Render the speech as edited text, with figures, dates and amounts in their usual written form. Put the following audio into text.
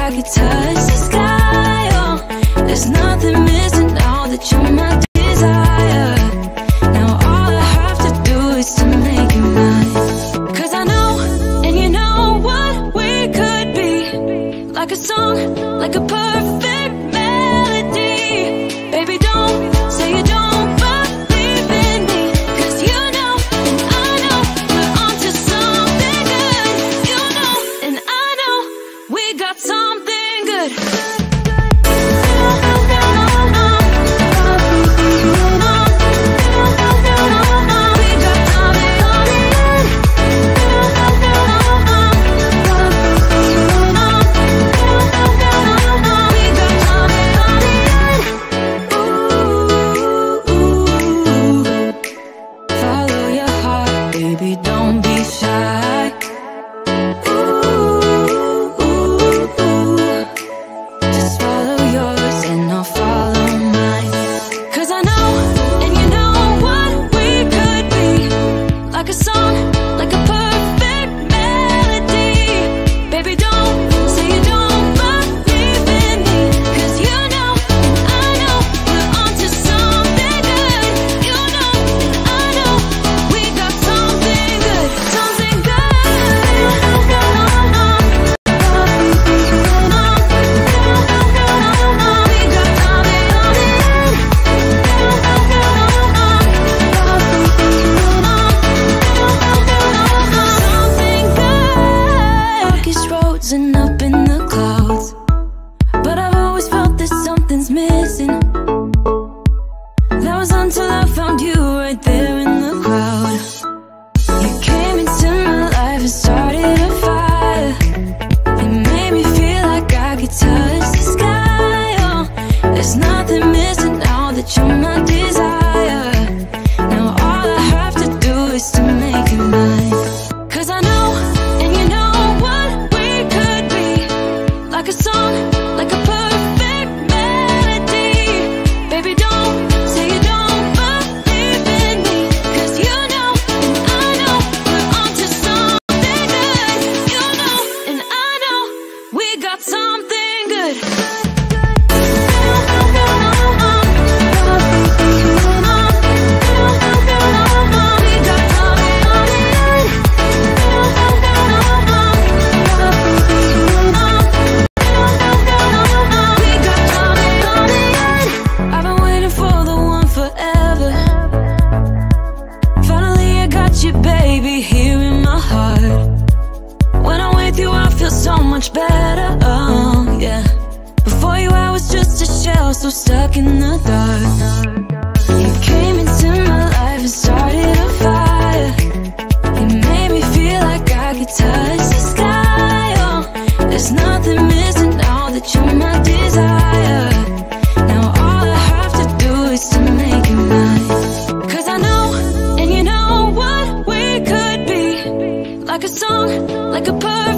I could touch the sky. Oh, there's nothing missing now that you're my desire. Now all I have to do is to make you mine. 'Cause I know, and you know what we could be. Like a song, like a perfect melody. Baby, don't say you don't believe in me. 'Cause you know, and I know, we're onto something good. You know, and I know, we got something good. And up in the clouds, but I've always felt that something's missing. That was until I found you right there in the crowd. You came into my life and started a fire. You made me feel like I could touch the sky. Oh, there's nothing missing now that you're my desire. Now all I have to do is to make you mine. 'Cause I know, and you know what we could be. Like a song, like a perfect melody. Baby, don't say you don't believe in me. 'Cause you know, and I know, we're onto something good. You know, and I know, we got something good. Baby, here in my heart. When I'm with you, I feel so much better. Oh, yeah. Before you, I was just a shell, so stuck in the dark. You came into my life and started a fire. You made me feel like I could touch the sky. Oh, there's nothing missing now that you're my desire. Now all I have to do is to make you mine. 'Cause I know, and you know what we could be. Like a song, like a perfect